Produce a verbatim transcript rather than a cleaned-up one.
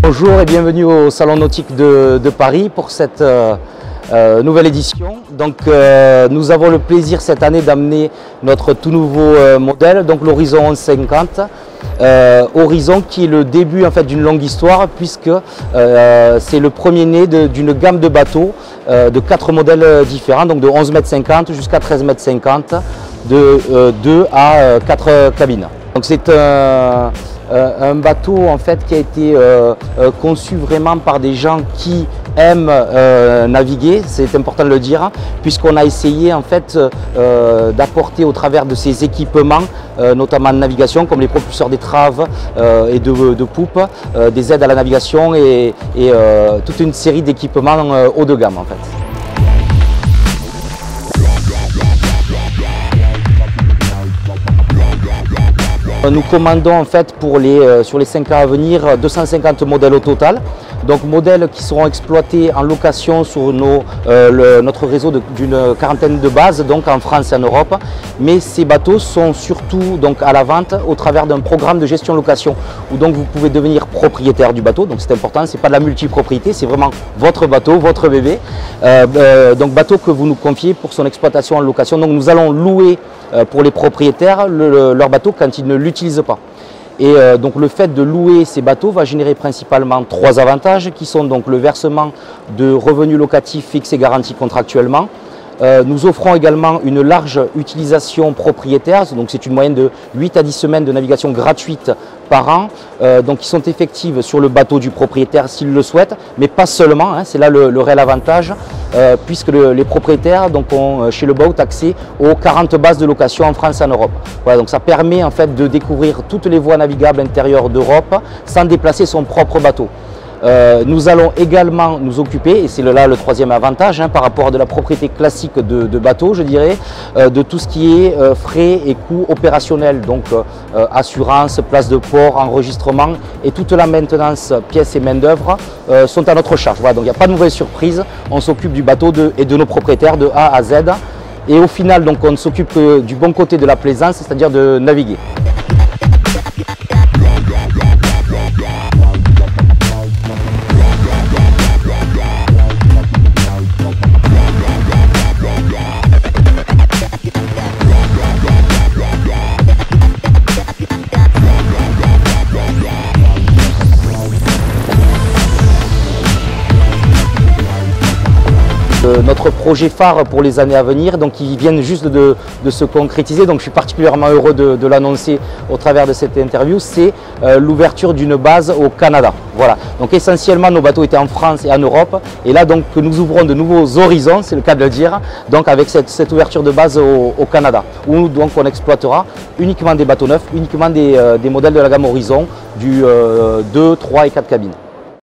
Bonjour et bienvenue au Salon Nautique de, de Paris pour cette euh, euh, nouvelle édition. Donc, euh, nous avons le plaisir cette année d'amener notre tout nouveau euh, modèle, donc l'Horizon onze cinquante. Euh, Horizon qui est le début en fait d'une longue histoire puisque euh, c'est le premier né d'une gamme de bateaux euh, de quatre modèles différents, donc de onze mètres cinquante jusqu'à treize mètres cinquante, de euh, deux à quatre cabines. Donc c'est un Euh, un bateau en fait qui a été euh, euh, conçu vraiment par des gens qui aiment euh, naviguer, c'est important de le dire, puisqu'on a essayé en fait euh, d'apporter au travers de ces équipements, euh, notamment de navigation, comme les propulseurs d'étrave euh, et de, de poupe, euh, des aides à la navigation et, et euh, toute une série d'équipements euh, haut de gamme en fait. Nous commandons en fait pour les, euh, sur les cinq ans à venir deux cent cinquante modèles au total. Donc modèles qui seront exploités en location sur nos, euh, le, notre réseau d'une quarantaine de bases, donc en France et en Europe. Mais ces bateaux sont surtout donc, à la vente au travers d'un programme de gestion-location où donc vous pouvez devenir propriétaire du bateau. Donc c'est important, ce n'est pas de la multipropriété, c'est vraiment votre bateau, votre bébé. Euh, euh, donc bateau que vous nous confiez pour son exploitation en location. Donc nous allons louer euh, pour les propriétaires le, le, leur bateau quand ils ne l'utilisent pas. Et euh, donc le fait de louer ces bateaux va générer principalement trois avantages qui sont donc le versement de revenus locatifs fixes et garantis contractuellement. Euh, nous offrons également une large utilisation propriétaire, donc c'est une moyenne de huit à dix semaines de navigation gratuite par an, euh, donc qui sont effectives sur le bateau du propriétaire s'il le souhaite, mais pas seulement, hein, c'est là le, le réel avantage, euh, puisque le, les propriétaires donc, ont chez Le Boat accès aux quarante bases de location en France et en Europe. Voilà, donc ça permet en fait de découvrir toutes les voies navigables intérieures d'Europe sans déplacer son propre bateau. Euh, nous allons également nous occuper, et c'est là le troisième avantage hein, par rapport à de la propriété classique de, de bateau, je dirais, euh, de tout ce qui est euh, frais et coûts opérationnels, donc euh, assurance, place de port, enregistrement et toute la maintenance, pièces et main d'œuvre euh, sont à notre charge. Voilà, donc il n'y a pas de mauvaise surprise, on s'occupe du bateau de, et de nos propriétaires de A à Z. Et au final, donc, on ne s'occupe que du bon côté de la plaisance, c'est-à-dire de naviguer. Notre projet phare pour les années à venir, donc ils viennent juste de, de se concrétiser, donc je suis particulièrement heureux de, de l'annoncer au travers de cette interview, c'est euh, l'ouverture d'une base au Canada. Voilà, donc essentiellement nos bateaux étaient en France et en Europe, et là donc nous ouvrons de nouveaux horizons, c'est le cas de le dire, donc avec cette, cette ouverture de base au, au Canada, où donc on exploitera uniquement des bateaux neufs, uniquement des, euh, des modèles de la gamme Horizon du euh, deux, trois et quatre cabines.